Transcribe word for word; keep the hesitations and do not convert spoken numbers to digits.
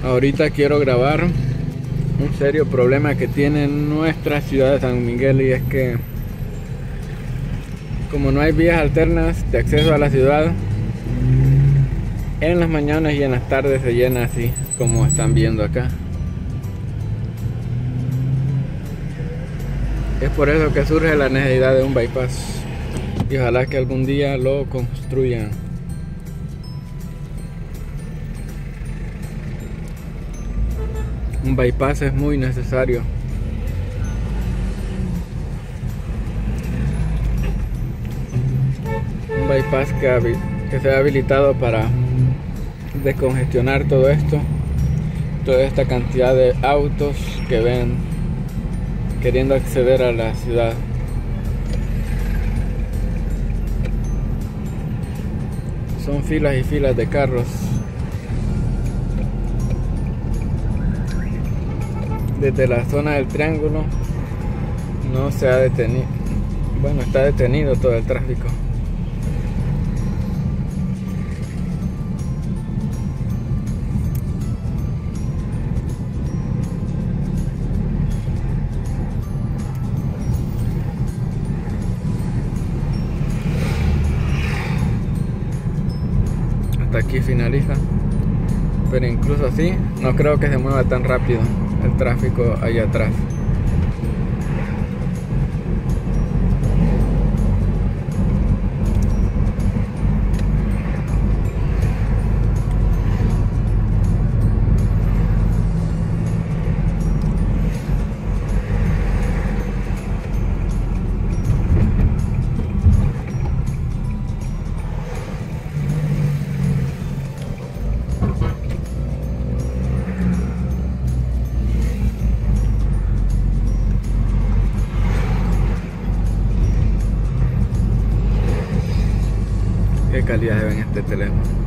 Ahorita quiero grabar un serio problema que tiene nuestra ciudad de San Miguel, y es que como no hay vías alternas de acceso a la ciudad, en las mañanas y en las tardes se llena así como están viendo acá. Es por eso que surge la necesidad de un bypass, y ojalá que algún día lo construyan. Un bypass es muy necesario. Un bypass que, que sea habilitado para descongestionar todo esto, toda esta cantidad de autos que ven queriendo acceder a la ciudad. Son filas y filas de carros. Desde la zona del Triángulo no se ha detenido, bueno, está detenido todo el tráfico. Hasta aquí finaliza, pero incluso así no creo que se mueva tan rápido el tráfico allá atrás. Qué calidad se ve en este teléfono.